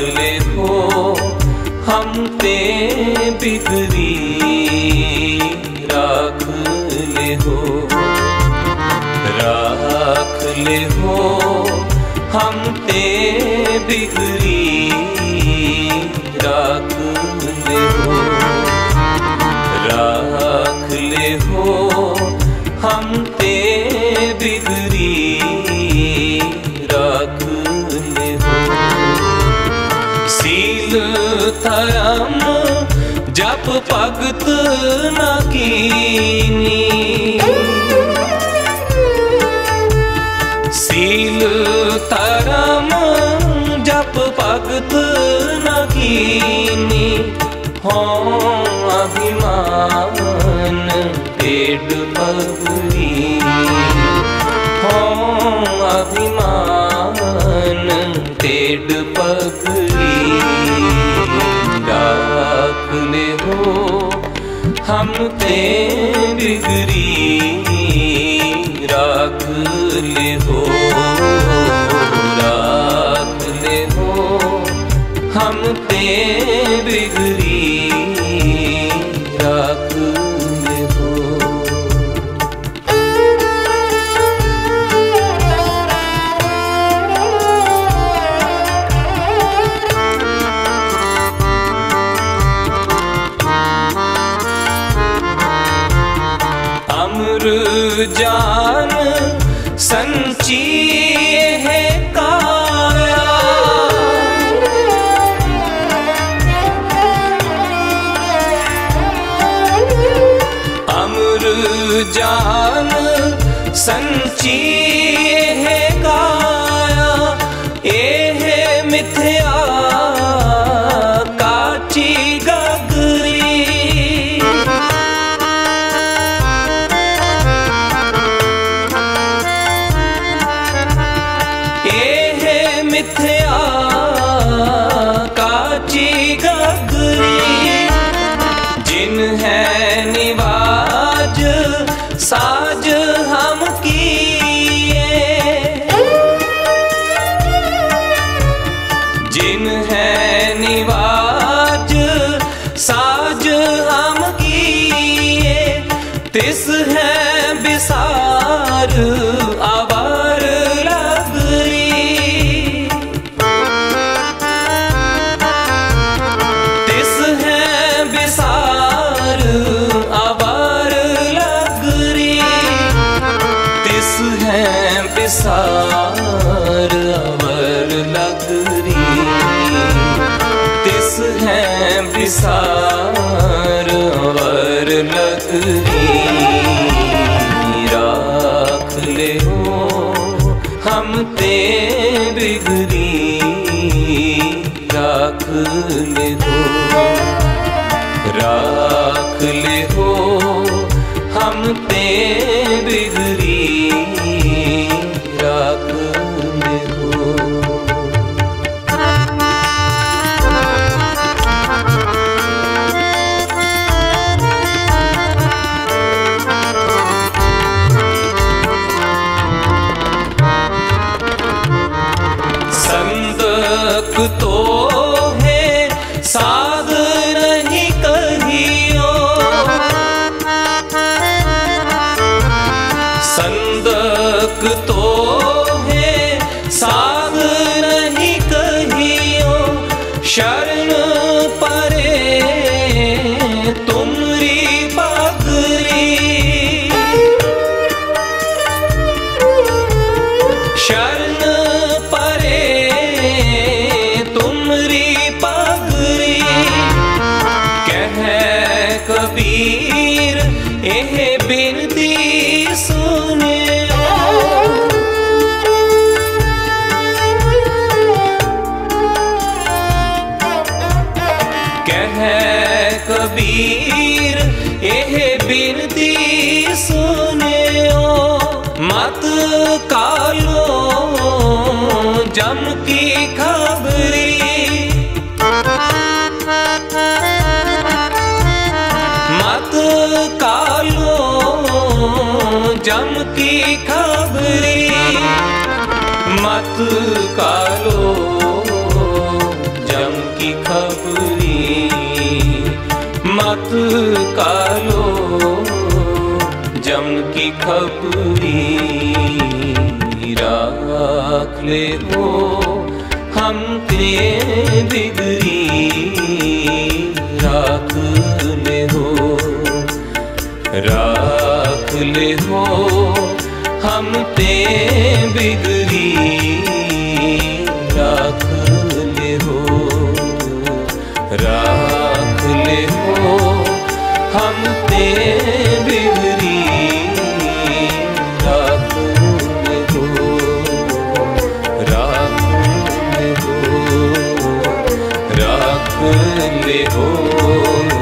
ले हो हम ते बिगड़ी, राख ले हो, राख ले हो हम ते बिगड़ी, राख ले हो, राख ले हो हम ते बिगड़ी, राख ले हो। सील धर्म जप भगत न कीनी, सील धर्म जप भगत न कीनी, हों अभिमान टेढ़ पगड़ी, हों अभिमान टेढ़ पगड़ी, राख ले हो हम ते बिगड़ी, राख ले हो, राख ले हो हम ते बिगड़ी, राख ले हो। अमर जान संची है काया, अमर जान संची है काया, एहे मिथ्या काची गगरी, मिथ्या काची गगरी, जिन है निवाज साज हम किए, जिन है निवाज साज हम किए, तिस है बिसार आवार बिसार अवर लगरी, तिस है बिसार अवर लगरी, राख ले हो हम ते बिगड़ी, राख ले हो, राख ले हो हम ते बिगड़ी, राख ले हो। संदक तो है साध नहीं कहियो, संदक तो है साध नहीं कहियो, शरण परे तुमरी पगरी, शरण परे तुमरी पगरी, कह कबीर एह बिनती सुने, कह कबीर एह बिनती सुने, मत कालो जम की खबरी, मत कालो जम की खबरी, मत कालो की खबरी मत कालो जम की खबरी राख ले हो हम ते बिगड़ी राख ले हो हम ते बिगड़ी राख ले हो हम ते बिगड़ी राख ले हो